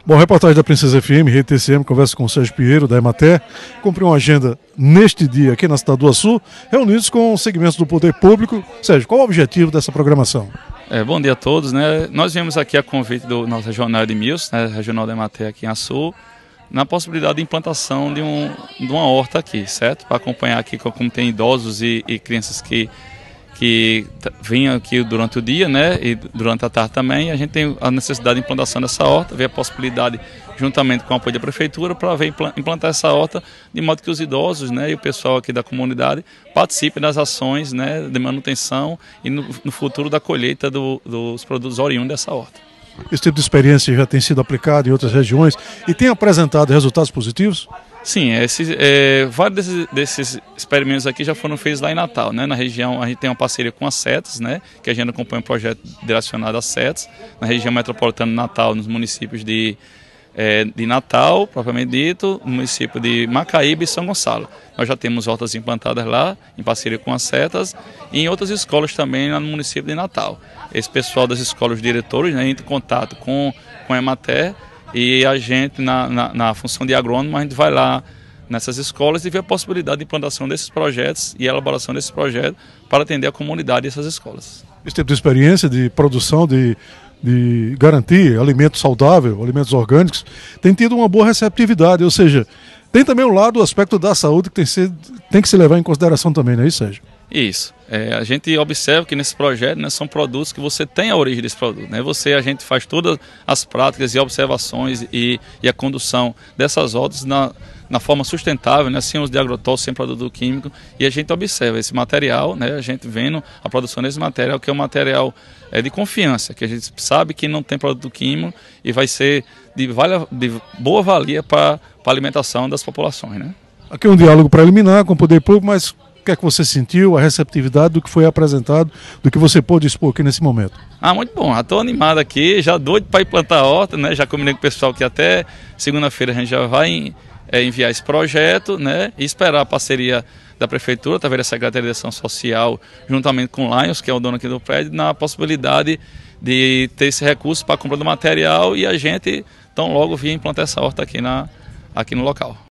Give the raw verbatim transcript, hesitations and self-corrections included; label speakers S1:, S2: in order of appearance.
S1: Bom, reportagem da Princesa F M, Rede T C M, conversa com o Sérgio Pinheiro, da Emater. Cumpri uma agenda neste dia aqui na cidade do Açu, reunidos com segmentos do poder público. Sérgio, qual o objetivo dessa programação?
S2: É, bom dia a todos, né? Nós viemos aqui a convite do nosso regional de Mills, né, regional da Emater aqui em Açu, na possibilidade de implantação de, um, de uma horta aqui, certo? Para acompanhar aqui como tem idosos e, e crianças que que vinham aqui durante o dia, né, e durante a tarde também. A gente tem a necessidade de implantação dessa horta, ver a possibilidade, juntamente com o apoio da prefeitura, para ver implantar essa horta, de modo que os idosos, né, e o pessoal aqui da comunidade participem das ações, né, de manutenção e no, no futuro da colheita do, dos produtos oriundos dessa horta.
S1: Esse tipo de experiência já tem sido aplicado em outras regiões e tem apresentado resultados positivos?
S2: Sim, esses, é, vários desses, desses experimentos aqui já foram feitos lá em Natal, né? Na região a gente tem uma parceria com a SETES, né? Que a gente acompanha um projeto direcionado a SETES, na região metropolitana de Natal, nos municípios de, é, de Natal, propriamente dito, no município de Macaíba e São Gonçalo. Nós já temos hortas implantadas lá, em parceria com a SETES, e em outras escolas também lá no município de Natal. Esse pessoal das escolas, os diretores, né, entra em contato com, com a Emater, e a gente, na, na, na função de agrônomo, a gente vai lá nessas escolas e vê a possibilidade de implantação desses projetos e elaboração desses projetos para atender a comunidade dessas escolas.
S1: Esse tipo de experiência de produção, de, de garantir alimento saudável, alimentos orgânicos, tem tido uma boa receptividade, ou seja, tem também o lado, o aspecto da saúde que tem que, ser, tem que se levar em consideração também, não é isso, Sérgio?
S2: Isso. É, a gente observa que nesse projeto, né, são produtos que você tem a origem desse produto, né? Você, a gente faz todas as práticas e observações e, e a condução dessas hortas na, na forma sustentável, né, sem uso de agrotóxicos, sem produto químico, e a gente observa esse material, né, a gente vendo a produção desse material, que é um material é, de confiança, que a gente sabe que não tem produto químico e vai ser de, vale, de boa valia para a alimentação das populações, né?
S1: Aqui é um diálogo preliminar com o poder público, mas o que é que você sentiu, a receptividade do que foi apresentado, do que você pôde expor aqui nesse momento?
S2: Ah, muito bom. Já estou animado aqui, já doido para implantar a horta, né? Já combinei com o pessoal que até segunda-feira a gente já vai é, enviar esse projeto, né? E esperar a parceria da prefeitura, através da Secretaria de Ação Social, juntamente com o Lions, que é o dono aqui do prédio, na possibilidade de ter esse recurso para a compra do material e a gente, tão logo, vir implantar essa horta aqui, na, aqui no local.